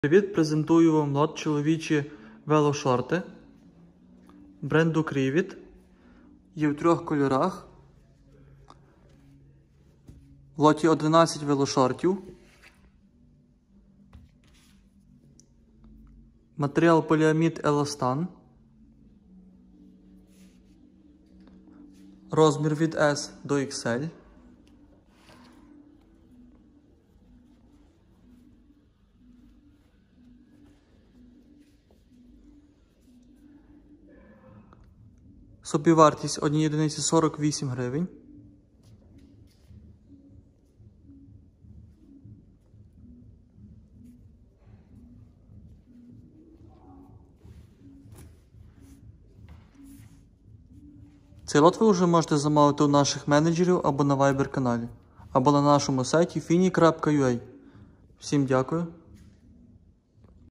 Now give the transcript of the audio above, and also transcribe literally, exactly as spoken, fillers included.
Привіт, презентую вам лот чоловічі велошорти бренду Крівіт. Є в трьох кольорах. В лоті одинадцять велошортів. Матеріал поліамід еластан. Розмір від ес до ікс ель. Собівартість однієї єдиниці сорок вісім гривень. Цей лот ви вже можете замовити у наших менеджерів або на Viber каналі, або на нашому сайті фіні крапка ю а. Всім дякую.